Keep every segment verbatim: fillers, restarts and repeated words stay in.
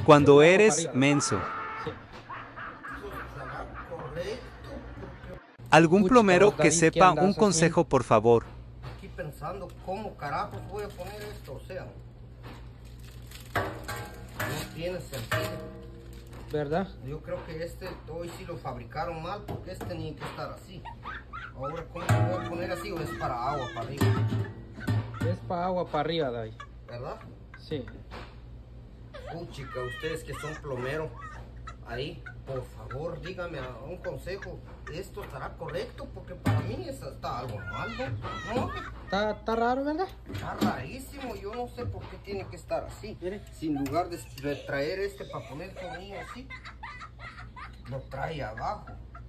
Cuando Abajo eres para arriba. menso. Sí. ¿Algún Pucha, plomero vos, que David, ¿qué sepa andas un haciendo? consejo, por favor? Aquí pensando cómo carajos voy a poner esto, o sea, no tiene sentido. ¿Verdad? Yo creo que este hoy sí lo fabricaron mal porque este tenía que estar así. Ahora, ¿cómo lo voy a poner así o es para agua, para arriba? Es para agua para arriba, David. ¿Verdad? Sí. Puchica, ustedes que son plomeros, ahí, por favor, dígame un consejo. ¿Esto estará correcto? Porque para mí eso está algo mal, ¿no? ¿No? Está, está raro, ¿verdad? Está rarísimo, yo no sé por qué tiene que estar así. Mire. Sin lugar de, de traer este para poner tornillo así, lo trae abajo.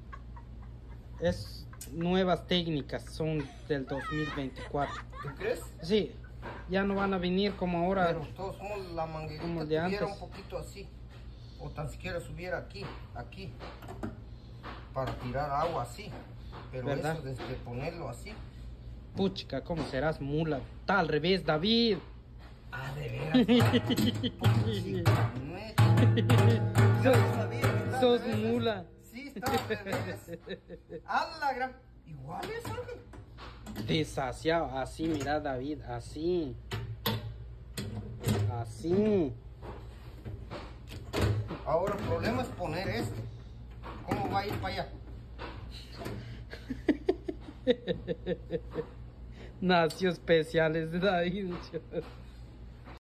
Es nuevas técnicas, son del dos mil veinticuatro. ¿Tú crees? Sí, ya no van a venir como ahora. Pero todos somos la manguerita Como el de tuviera antes. un poquito así. O tan siquiera subiera aquí, aquí. Para tirar agua así. Pero ¿Verdad? eso desde ponerlo así. Puchica, ¿cómo serás mula? Está al revés, David. Ah, de veras. Puchica, neta. Yo no sabía que está al Sos revés. mula. Sí, está al revés. A la gran. Igual es, Ángel. Desasiado, así, mira, David, así. Así. Ahora el problema es poner este. ¿Cómo va a ir para allá? Nació especiales de David.